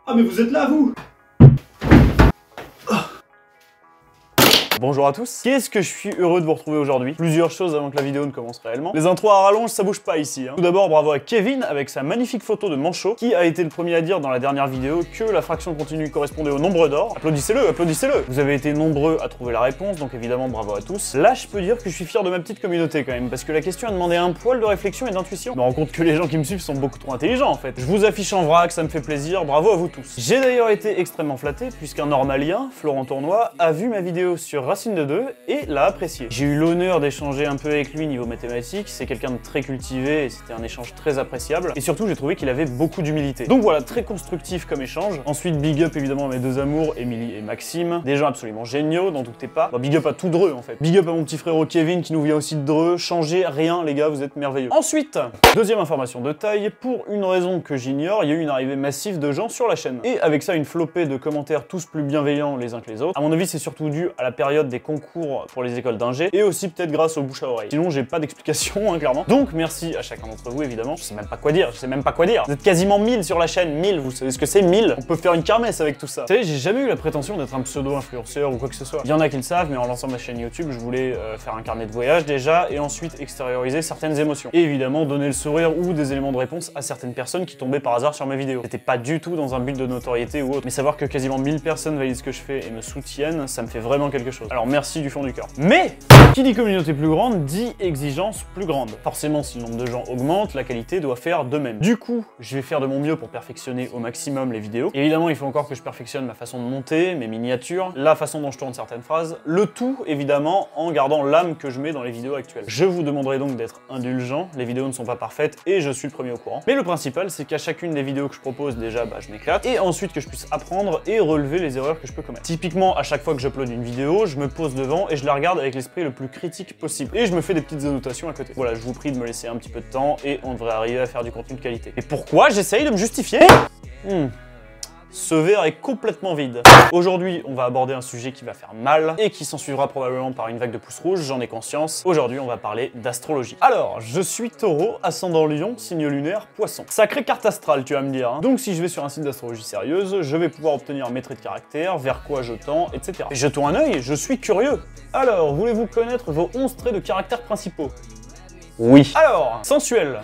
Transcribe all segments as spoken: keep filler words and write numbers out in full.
Ah mais vous êtes là vous? Bonjour à tous, qu'est-ce que je suis heureux de vous retrouver aujourd'hui. Plusieurs choses avant que la vidéo ne commence réellement. Les intros à rallonge, ça bouge pas ici. Hein. Tout d'abord, bravo à Kevin avec sa magnifique photo de manchot, qui a été le premier à dire dans la dernière vidéo que la fraction continue correspondait au nombre d'or. Applaudissez-le, applaudissez-le. Vous avez été nombreux à trouver la réponse, donc évidemment bravo à tous. Là, je peux dire que je suis fier de ma petite communauté quand même, parce que la question a demandé un poil de réflexion et d'intuition. Je me rends compte que les gens qui me suivent sont beaucoup trop intelligents en fait. Je vous affiche en vrac, ça me fait plaisir, bravo à vous tous. J'ai d'ailleurs été extrêmement flatté, puisqu'un normalien, Florent Tournois, a vu ma vidéo sur Racine de deux et l'a apprécié. J'ai eu l'honneur d'échanger un peu avec lui niveau mathématiques, c'est quelqu'un de très cultivé et c'était un échange très appréciable. Et surtout, j'ai trouvé qu'il avait beaucoup d'humilité. Donc voilà, très constructif comme échange. Ensuite, big up évidemment à mes deux amours, Émilie et Maxime. Des gens absolument géniaux, n'en doutez pas. Bon, big up à tout Dreux en fait. Big up à mon petit frérot Kevin qui nous vient aussi de Dreux. Changez rien les gars, vous êtes merveilleux. Ensuite, deuxième information de taille, pour une raison que j'ignore, il y a eu une arrivée massive de gens sur la chaîne. Et avec ça, une flopée de commentaires tous plus bienveillants les uns que les autres. À mon avis, c'est surtout dû à la période des concours pour les écoles d'ingé et aussi peut-être grâce au bouche à oreille. Sinon j'ai pas d'explication hein, clairement. Donc merci à chacun d'entre vous évidemment. Je sais même pas quoi dire, je sais même pas quoi dire. Vous êtes quasiment mille sur la chaîne, mille, vous savez ce que c'est mille? On peut faire une kermesse avec tout ça. Vous savez, j'ai jamais eu la prétention d'être un pseudo-influenceur ou quoi que ce soit. Il y en a qui le savent, mais en lançant ma chaîne YouTube, je voulais euh, faire un carnet de voyage déjà et ensuite extérioriser certaines émotions. Et évidemment donner le sourire ou des éléments de réponse à certaines personnes qui tombaient par hasard sur mes vidéos. C'était pas du tout dans un but de notoriété ou autre. Mais savoir que quasiment mille personnes valident ce que je fais et me soutiennent, ça me fait vraiment quelque chose. Alors merci du fond du cœur. Mais qui dit communauté plus grande dit exigence plus grande. Forcément, si le nombre de gens augmente, la qualité doit faire de même. Du coup, je vais faire de mon mieux pour perfectionner au maximum les vidéos. Évidemment, il faut encore que je perfectionne ma façon de monter, mes miniatures, la façon dont je tourne certaines phrases, le tout évidemment en gardant l'âme que je mets dans les vidéos actuelles. Je vous demanderai donc d'être indulgent, les vidéos ne sont pas parfaites et je suis le premier au courant. Mais le principal, c'est qu'à chacune des vidéos que je propose, déjà, bah, je m'éclate, et ensuite que je puisse apprendre et relever les erreurs que je peux commettre. Typiquement, à chaque fois que j'upload une vidéo, je me pose devant et je la regarde avec l'esprit le plus critique possible. Et je me fais des petites annotations à côté. Voilà, je vous prie de me laisser un petit peu de temps et on devrait arriver à faire du contenu de qualité. Et pourquoi j'essaye de me justifier? hmm. Ce verre est complètement vide. Aujourd'hui, on va aborder un sujet qui va faire mal et qui s'ensuivra probablement par une vague de pouces rouges, j'en ai conscience. Aujourd'hui, on va parler d'astrologie. Alors, je suis taureau, ascendant lion, signe lunaire, poisson. Sacrée carte astrale, tu vas me dire. Hein. Donc si je vais sur un site d'astrologie sérieuse, je vais pouvoir obtenir mes traits de caractère, vers quoi je tends, et cetera. Et jetons un œil, je suis curieux. Alors, voulez-vous connaître vos onze traits de caractère principaux? Oui. Alors, sensuel.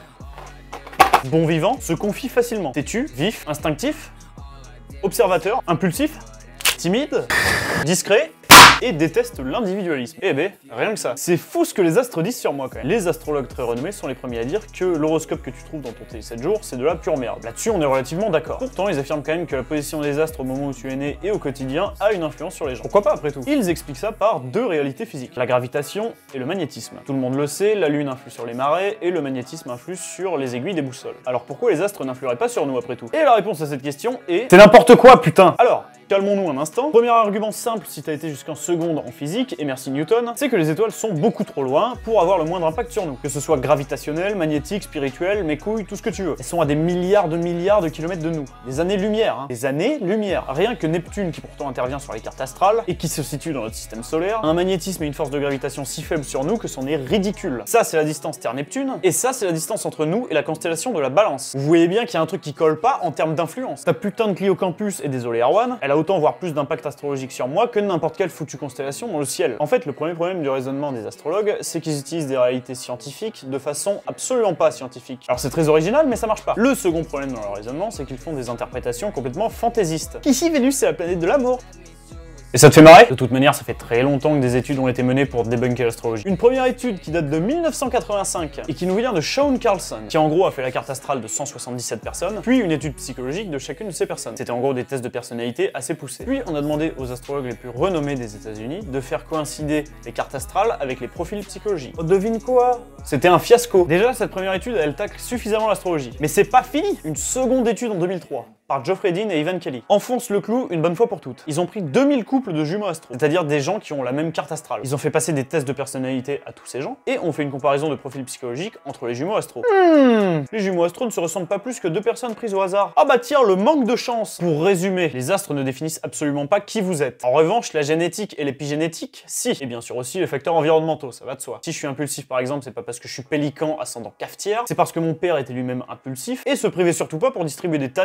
Bon vivant, se confie facilement. Têtu, vif, instinctif. Observateur, impulsif, timide, discret et déteste l'individualisme. Eh ben, rien que ça. C'est fou ce que les astres disent sur moi quand même. Les astrologues très renommés sont les premiers à dire que l'horoscope que tu trouves dans ton T sept jours, c'est de la pure merde. Là-dessus, on est relativement d'accord. Pourtant, ils affirment quand même que la position des astres au moment où tu es né et au quotidien a une influence sur les gens. Pourquoi pas après tout? Ils expliquent ça par deux réalités physiques, la gravitation et le magnétisme. Tout le monde le sait, la Lune influe sur les marées et le magnétisme influe sur les aiguilles des boussoles. Alors pourquoi les astres n'influeraient pas sur nous après tout? Et la réponse à cette question est... c'est n'importe quoi, putain! Alors, calmons-nous un instant. Premier argument simple si t'as été jusqu'en seconde en physique, et merci Newton, c'est que les étoiles sont beaucoup trop loin pour avoir le moindre impact sur nous. Que ce soit gravitationnel, magnétique, spirituel, mes couilles, tout ce que tu veux. Elles sont à des milliards de milliards de kilomètres de nous. Des années-lumière, hein. Des années-lumière. Rien que Neptune, qui pourtant intervient sur les cartes astrales, et qui se situe dans notre système solaire, a un magnétisme et une force de gravitation si faible sur nous que c'en est ridicule. Ça, c'est la distance Terre-Neptune, et ça, c'est la distance entre nous et la constellation de la Balance. Vous voyez bien qu'il y a un truc qui colle pas en termes d'influence. Ta putain de Clio Campus, et désolé Erwan, elle a autant voire plus d'impact astrologique sur moi que n'importe quelle foutue constellation dans le ciel. En fait, le premier problème du raisonnement des astrologues, c'est qu'ils utilisent des réalités scientifiques de façon absolument pas scientifique. Alors c'est très original, mais ça marche pas. Le second problème dans leur raisonnement, c'est qu'ils font des interprétations complètement fantaisistes. Ici, Vénus, c'est la planète de l'amour. Et ça te fait marrer? De toute manière, ça fait très longtemps que des études ont été menées pour débunker l'astrologie. Une première étude qui date de mille neuf cent quatre-vingt-cinq et qui nous vient de Sean Carlson, qui en gros a fait la carte astrale de cent soixante-dix-sept personnes, puis une étude psychologique de chacune de ces personnes. C'était en gros des tests de personnalité assez poussés. Puis on a demandé aux astrologues les plus renommés des États-Unis de faire coïncider les cartes astrales avec les profils psychologiques. Oh, devine quoi? C'était un fiasco. Déjà, cette première étude, elle tacle suffisamment l'astrologie. Mais c'est pas fini! Une seconde étude en deux mille trois. Par Geoffrey Dean et Ivan Kelly. Enfonce le clou une bonne fois pour toutes. Ils ont pris deux mille couples de jumeaux astro, c'est-à-dire des gens qui ont la même carte astrale. Ils ont fait passer des tests de personnalité à tous ces gens, et ont fait une comparaison de profils psychologiques entre les jumeaux astro. Hmm. Les jumeaux astro ne se ressemblent pas plus que deux personnes prises au hasard. Ah bah tiens, le manque de chance. Pour résumer, les astres ne définissent absolument pas qui vous êtes. En revanche, la génétique et l'épigénétique, si. Et bien sûr aussi les facteurs environnementaux, ça va de soi. Si je suis impulsif par exemple, c'est pas parce que je suis pélican ascendant cafetière, c'est parce que mon père était lui-même impulsif, et se privait surtout pas pour distribuer des tannés au premier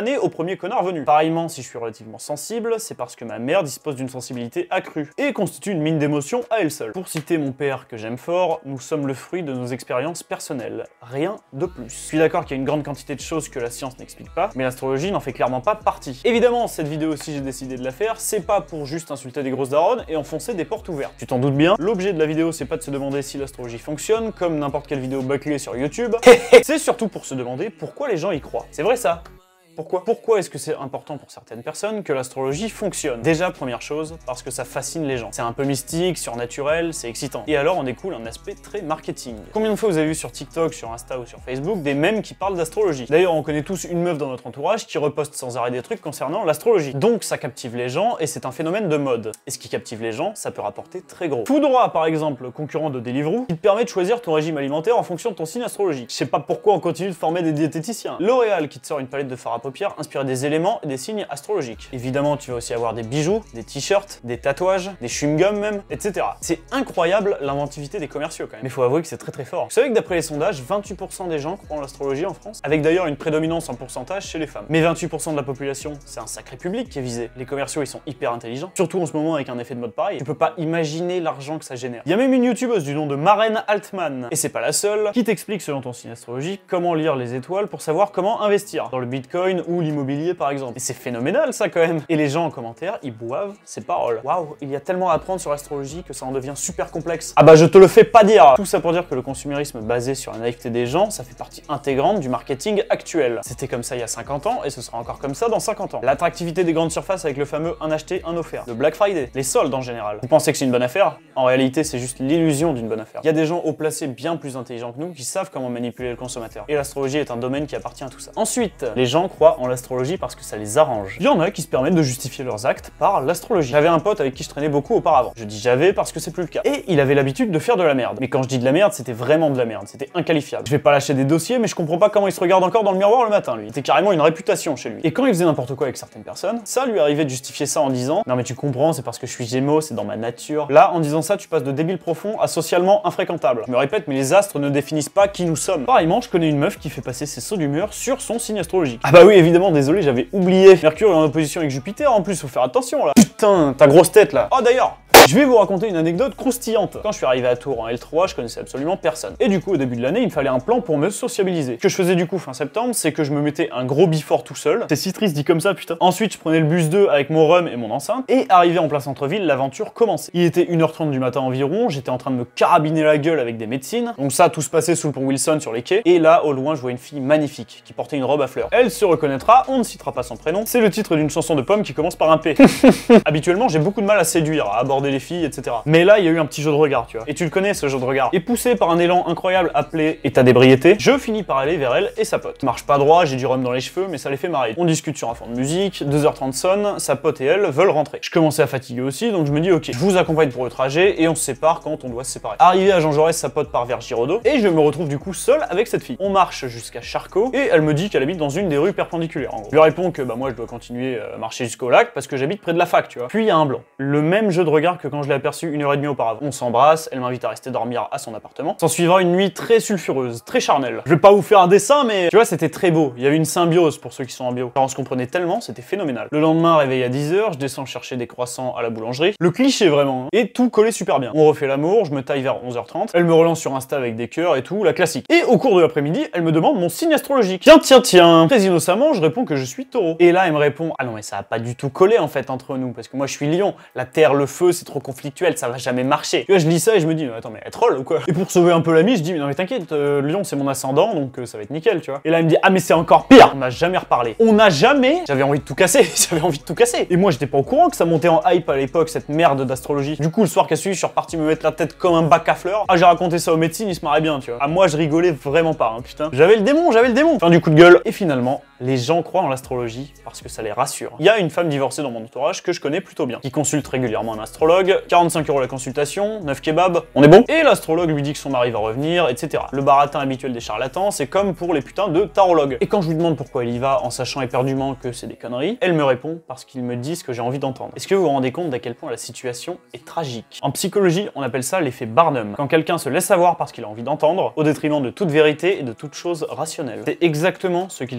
premier connard venu. Pareillement, si je suis relativement sensible, c'est parce que ma mère dispose d'une sensibilité accrue et constitue une mine d'émotions à elle seule. Pour citer mon père que j'aime fort, nous sommes le fruit de nos expériences personnelles. Rien de plus. Je suis d'accord qu'il y a une grande quantité de choses que la science n'explique pas, mais l'astrologie n'en fait clairement pas partie. Évidemment, cette vidéo, si j'ai décidé de la faire, c'est pas pour juste insulter des grosses daronnes et enfoncer des portes ouvertes. Tu t'en doutes bien, l'objet de la vidéo, c'est pas de se demander si l'astrologie fonctionne, comme n'importe quelle vidéo bâclée sur YouTube. C'est surtout pour se demander pourquoi les gens y croient. C'est vrai ça? Pourquoi Pourquoi est-ce que c'est important pour certaines personnes que l'astrologie fonctionne? Déjà, première chose, parce que ça fascine les gens. C'est un peu mystique, surnaturel, c'est excitant. Et alors, on découle un aspect très marketing. Combien de fois vous avez vu sur TikTok, sur Insta ou sur Facebook des mèmes qui parlent d'astrologie? D'ailleurs, on connaît tous une meuf dans notre entourage qui reposte sans arrêt des trucs concernant l'astrologie. Donc, ça captive les gens et c'est un phénomène de mode. Et ce qui captive les gens, ça peut rapporter très gros. Foodora, par exemple, le concurrent de Deliveroo, qui te permet de choisir ton régime alimentaire en fonction de ton signe astrologique. Je sais pas pourquoi on continue de former des diététiciens. L'Oréal qui te sort une palette de fard à paupières inspirée des éléments et des signes astrologiques. Évidemment, tu vas aussi avoir des bijoux, des t-shirts, des tatouages, des chewing-gums même, et cetera. C'est incroyable l'inventivité des commerciaux quand même. Mais faut avouer que c'est très très fort. Vous savez que d'après les sondages, vingt-huit pour cent des gens croient en l'astrologie en France, avec d'ailleurs une prédominance en pourcentage chez les femmes. Mais vingt-huit pour cent de la population, c'est un sacré public qui est visé. Les commerciaux, ils sont hyper intelligents, surtout en ce moment avec un effet de mode pareil. Tu peux pas imaginer l'argent que ça génère. Il y a même une youtubeuse du nom de Maren Altman, et c'est pas la seule, qui t'explique selon ton signe astrologique comment lire les étoiles pour savoir comment investir dans le bitcoin ou l'immobilier par exemple. Et c'est phénoménal ça quand même. Et les gens en commentaire, ils boivent ces paroles. Waouh, il y a tellement à apprendre sur l'astrologie que ça en devient super complexe. Ah bah je te le fais pas dire. Tout ça pour dire que le consumérisme basé sur la naïveté des gens, ça fait partie intégrante du marketing actuel. C'était comme ça il y a cinquante ans et ce sera encore comme ça dans cinquante ans. L'attractivité des grandes surfaces avec le fameux un acheté, un offert. Le Black Friday, les soldes en général. Vous pensez que c'est une bonne affaire? En réalité, c'est juste l'illusion d'une bonne affaire. Il y a des gens haut placés bien plus intelligents que nous qui savent comment manipuler le consommateur. Et l'astrologie est un domaine qui appartient à tout ça. Ensuite, les gens croient en l'astrologie parce que ça les arrange. Il y en a qui se permettent de justifier leurs actes par l'astrologie. J'avais un pote avec qui je traînais beaucoup auparavant. Je dis j'avais parce que c'est plus le cas. Et il avait l'habitude de faire de la merde. Mais quand je dis de la merde, c'était vraiment de la merde. C'était inqualifiable. Je vais pas lâcher des dossiers, mais je comprends pas comment il se regarde encore dans le miroir le matin, lui. C'était carrément une réputation chez lui. Et quand il faisait n'importe quoi avec certaines personnes, ça lui arrivait de justifier ça en disant non mais tu comprends, c'est parce que je suis Gémeaux, c'est dans ma nature. Là, en disant ça, tu passes de débile profond à socialement infréquentable. Je me répète, mais les astres ne définissent pas qui nous sommes. Pareillement, je connais une meuf qui fait passer ses sauts d'humeur sur son signe astrologique. Ah bah oui, évidemment, désolé, j'avais oublié. Mercure est en opposition avec Jupiter, en plus, faut faire attention là. Putain, ta grosse tête là. Oh d'ailleurs, je vais vous raconter une anecdote croustillante. Quand je suis arrivé à Tours en L trois, je connaissais absolument personne. Et du coup, au début de l'année, il me fallait un plan pour me sociabiliser. Ce que je faisais du coup fin septembre, c'est que je me mettais un gros before tout seul. C'est si triste dit comme ça, putain. Ensuite, je prenais le bus deux avec mon rhum et mon enceinte. Et arrivé en plein centre-ville, l'aventure commençait. Il était une heure trente du matin environ, j'étais en train de me carabiner la gueule avec des médecines. Donc ça, tout se passait sous le pont Wilson sur les quais. Et là, au loin, je vois une fille magnifique qui portait une robe à fleurs. Elle se reconnaîtra, on ne citera pas son prénom. C'est le titre d'une chanson de Pomme qui commence par un P. Habituellement, j'ai beaucoup de mal à séduire, à aborder les filles, et cetera. Mais là, il y a eu un petit jeu de regard, tu vois. Et tu le connais, ce jeu de regard. Et poussé par un élan incroyable appelé état d'ébriété, je finis par aller vers elle et sa pote. Marche pas droit, j'ai du rhum dans les cheveux, mais ça les fait marrer. On discute sur un fond de musique, deux heures trente sonne, sa pote et elle veulent rentrer. Je commençais à fatiguer aussi, donc je me dis ok, je vous accompagne pour le trajet et on se sépare quand on doit se séparer. Arrivé à Jean Jaurès, sa pote part vers Giraudot et je me retrouve du coup seul avec cette fille. On marche jusqu'à Charcot et elle me dit qu'elle habite dans une des rues perpendiculaires en gros. Je lui réponds que bah moi je dois continuer à marcher jusqu'au lac parce que j'habite près de la fac, tu vois. Puis il y a un blanc. Le même jeu de regard que quand je l'ai aperçu une heure et demie auparavant. On s'embrasse, elle m'invite à rester dormir à son appartement. S'en suivra une nuit très sulfureuse, très charnelle. Je vais pas vous faire un dessin, mais tu vois, c'était très beau. Il y avait une symbiose pour ceux qui sont en bio. Car on se comprenait tellement, c'était phénoménal. Le lendemain, réveil à dix heures, je descends chercher des croissants à la boulangerie. Le cliché vraiment, hein. Et tout collait super bien. On refait l'amour, je me taille vers onze heures trente. Elle me relance sur Insta avec des cœurs et tout, la classique. Et au cours de l'après-midi, elle me demande mon signe astrologique. Tiens, tiens, tiens. Très innocemment, je réponds que je suis taureau. Et là, elle me répond ah non, mais ça a pas du tout collé en fait entre nous. Parce que moi, je suis lion. La terre, le feu, c'est trop conflictuel, ça va jamais marcher. Tu vois, je lis ça et je me dis mais attends, mais elle troll ou quoi? Et pour sauver un peu l'ami, je dis mais non, mais t'inquiète, euh, lion, c'est mon ascendant, donc euh, ça va être nickel, tu vois. Et là, elle me dit ah, mais c'est encore pire. On n'a jamais reparlé. On n'a jamais. J'avais envie de tout casser. J'avais envie de tout casser. Et moi, j'étais pas au courant que ça montait en hype à l'époque, cette merde d'astrologie. Du coup, le soir qui a suivi, je suis reparti me mettre la tête comme un bac à fleurs. Ah, j'ai raconté ça aux médecines, ils se marraient bien, tu vois. Ah, moi, je rigolais vraiment pas, hein, putain. J'avais le démon, j'avais le démon. Fin du coup de gueule. Et finalement, les gens croient en l'astrologie parce que ça les rassure. Il y a une femme divorcée dans mon entourage que je connais plutôt bien, qui consulte régulièrement un astrologue, quarante-cinq euros la consultation, neuf kebabs, on est bon. Et l'astrologue lui dit que son mari va revenir, et cetera. Le baratin habituel des charlatans, c'est comme pour les putains de tarologues. Et quand je lui demande pourquoi elle y va en sachant éperdument que c'est des conneries, elle me répond parce qu'ils me disent ce que j'ai envie d'entendre. Est-ce que vous vous rendez compte d'à quel point la situation est tragique? En psychologie, on appelle ça l'effet Barnum. Quand quelqu'un se laisse avoir parce qu'il a envie d'entendre, au détriment de toute vérité et de toute chose rationnelle. C'est exactement ce qu'il se passe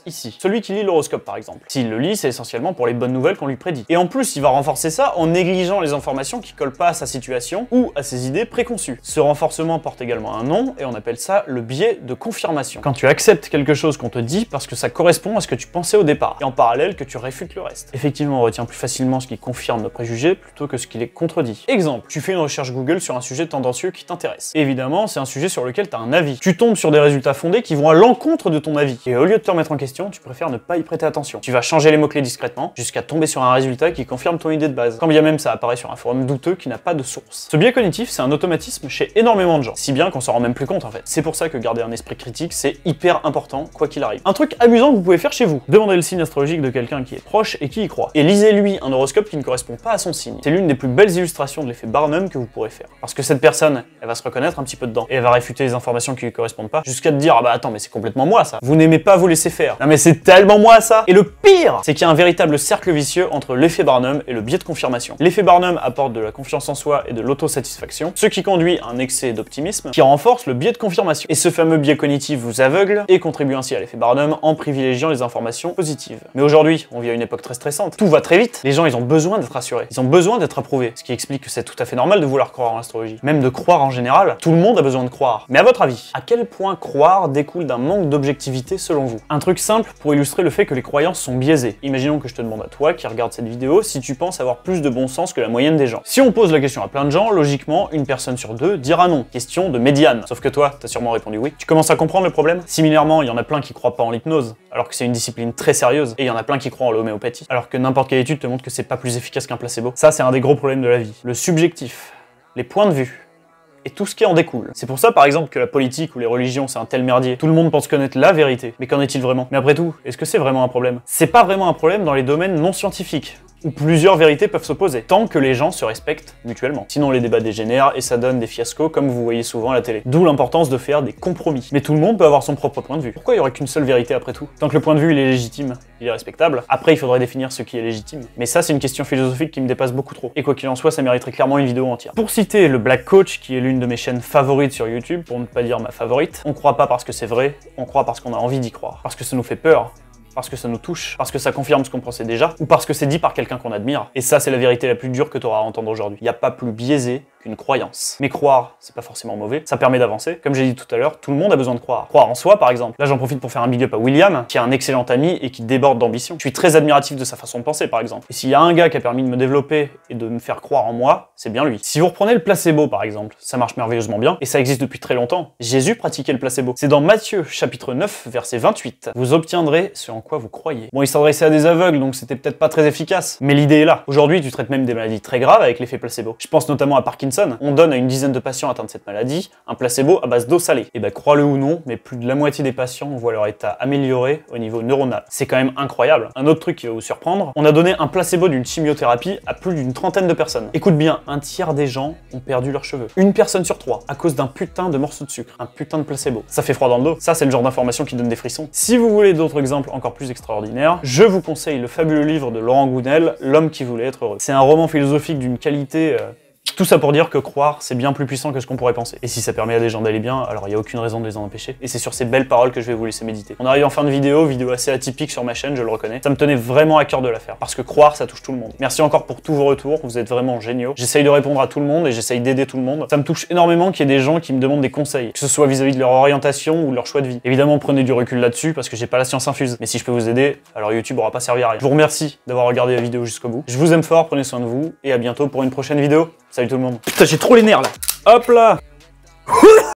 ici. Celui qui lit l'horoscope par exemple. S'il le lit, c'est essentiellement pour les bonnes nouvelles qu'on lui prédit. Et en plus, il va renforcer ça en négligeant les informations qui collent pas à sa situation ou à ses idées préconçues. Ce renforcement porte également un nom et on appelle ça le biais de confirmation. Quand tu acceptes quelque chose qu'on te dit parce que ça correspond à ce que tu pensais au départ, et en parallèle que tu réfutes le reste. Effectivement, on retient plus facilement ce qui confirme nos préjugés plutôt que ce qui les contredit. Exemple, tu fais une recherche Google sur un sujet tendancieux qui t'intéresse. Évidemment, c'est un sujet sur lequel tu as un avis. Tu tombes sur des résultats fondés qui vont à l'encontre de ton avis. Et au lieu de te remettre en question, tu préfères ne pas y prêter attention. Tu vas changer les mots-clés discrètement jusqu'à tomber sur un résultat qui confirme ton idée de base. Quand bien même ça apparaît sur un forum douteux qui n'a pas de source. Ce biais cognitif, c'est un automatisme chez énormément de gens. Si bien qu'on s'en rend même plus compte en fait. C'est pour ça que garder un esprit critique, c'est hyper important, quoi qu'il arrive. Un truc amusant que vous pouvez faire chez vous. Demandez le signe astrologique de quelqu'un qui est proche et qui y croit. Et lisez-lui un horoscope qui ne correspond pas à son signe. C'est l'une des plus belles illustrations de l'effet Barnum que vous pourrez faire. Parce que cette personne, elle va se reconnaître un petit peu dedans. Et elle va réfuter les informations qui lui correspondent pas, jusqu'à te dire, ah bah attends, mais c'est complètement moi ça. Vous n'aimez pas vous laisser faire. Non mais c'est tellement moi ça. Et le pire, c'est qu'il y a un véritable cercle vicieux entre l'effet Barnum et le biais de confirmation. L'effet Barnum apporte de la confiance en soi et de l'autosatisfaction, ce qui conduit à un excès d'optimisme qui renforce le biais de confirmation. Et ce fameux biais cognitif vous aveugle et contribue ainsi à l'effet Barnum en privilégiant les informations positives. Mais aujourd'hui, on vit à une époque très stressante. Tout va très vite. Les gens, ils ont besoin d'être rassurés. Ils ont besoin d'être approuvés. Ce qui explique que c'est tout à fait normal de vouloir croire en astrologie. Même de croire en général. Tout le monde a besoin de croire. Mais à votre avis, à quel point croire découle d'un manque d'objectivité selon vous? Un truc simple pour illustrer le fait que les croyances sont biaisées. Imaginons que je te demande à toi qui regarde cette vidéo si tu penses avoir plus de bon sens que la moyenne des gens. Si on pose la question à plein de gens, logiquement, une personne sur deux dira non. Question de médiane. Sauf que toi, t'as sûrement répondu oui. Tu commences à comprendre le problème? Similairement, il y en a plein qui croient pas en l'hypnose, alors que c'est une discipline très sérieuse, et il y en a plein qui croient en l'homéopathie, alors que n'importe quelle étude te montre que c'est pas plus efficace qu'un placebo. Ça, c'est un des gros problèmes de la vie. Le subjectif, les points de vue, et tout ce qui en découle. C'est pour ça par exemple que la politique ou les religions c'est un tel merdier. Tout le monde pense connaître la vérité, mais qu'en est-il vraiment? Mais après tout, est-ce que c'est vraiment un problème? C'est pas vraiment un problème dans les domaines non scientifiques, où plusieurs vérités peuvent s'opposer, tant que les gens se respectent mutuellement. Sinon les débats dégénèrent et ça donne des fiascos comme vous voyez souvent à la télé. D'où l'importance de faire des compromis. Mais tout le monde peut avoir son propre point de vue. Pourquoi il y aurait qu'une seule vérité après tout? Tant que le point de vue il est légitime, il est respectable. Après il faudrait définir ce qui est légitime. Mais ça c'est une question philosophique qui me dépasse beaucoup trop. Et quoi qu'il en soit, ça mériterait clairement une vidéo entière. Pour citer le Black Coach, qui est l'une de mes chaînes favorites sur YouTube, pour ne pas dire ma favorite, on croit pas parce que c'est vrai, on croit parce qu'on a envie d'y croire. Parce que ça nous fait peur. Parce que ça nous touche, parce que ça confirme ce qu'on pensait déjà, ou parce que c'est dit par quelqu'un qu'on admire. Et ça, c'est la vérité la plus dure que tu auras à entendre aujourd'hui. Il n'y a pas plus biaisé qu'une croyance. Mais croire, c'est pas forcément mauvais, ça permet d'avancer. Comme j'ai dit tout à l'heure, tout le monde a besoin de croire. Croire en soi, par exemple. Là, j'en profite pour faire un big up à William, qui est un excellent ami et qui déborde d'ambition. Je suis très admiratif de sa façon de penser, par exemple. Et s'il y a un gars qui a permis de me développer et de me faire croire en moi, c'est bien lui. Si vous reprenez le placebo, par exemple, ça marche merveilleusement bien, et ça existe depuis très longtemps. Jésus pratiquait le placebo. C'est dans Matthieu, chapitre neuf, verset vingt-huit. Vous obtiendrez ce en quoi vous croyez. Bon, il s'adressait à des aveugles, donc c'était peut-être pas très efficace. Mais l'idée est là. Aujourd'hui, tu traites même des maladies très graves avec l'effet placebo. Je pense notamment à Parkinson. On donne à une dizaine de patients atteints de cette maladie un placebo à base d'eau salée. Et bah, crois-le ou non, mais plus de la moitié des patients voient leur état amélioré au niveau neuronal. C'est quand même incroyable. Un autre truc qui va vous surprendre, on a donné un placebo d'une chimiothérapie à plus d'une trentaine de personnes. Écoute bien, un tiers des gens ont perdu leurs cheveux. Une personne sur trois, à cause d'un putain de morceau de sucre. Un putain de placebo. Ça fait froid dans le dos. Ça, c'est le genre d'information qui donne des frissons. Si vous voulez d'autres exemples encore plus extraordinaires, je vous conseille le fabuleux livre de Laurent Gounel, L'homme qui voulait être heureux. C'est un roman philosophique d'une qualité... Euh... Tout ça pour dire que croire, c'est bien plus puissant que ce qu'on pourrait penser. Et si ça permet à des gens d'aller bien, alors il n'y a aucune raison de les en empêcher. Et c'est sur ces belles paroles que je vais vous laisser méditer. On arrive en fin de vidéo, vidéo assez atypique sur ma chaîne, je le reconnais. Ça me tenait vraiment à cœur de la faire, parce que croire, ça touche tout le monde. Merci encore pour tous vos retours, vous êtes vraiment géniaux. J'essaye de répondre à tout le monde et j'essaye d'aider tout le monde. Ça me touche énormément qu'il y ait des gens qui me demandent des conseils, que ce soit vis-à-vis de leur orientation ou de leur choix de vie. Évidemment, prenez du recul là-dessus, parce que j'ai pas la science infuse. Mais si je peux vous aider, alors YouTube aura pas servi à rien. Je vous remercie d'avoir regardé la vidéo jusqu'au bout. Je vous aime fort, prenez soin de vous, et à bientôt pour une prochaine vidéo. Salut tout le monde. Putain, j'ai trop les nerfs là. Hop là.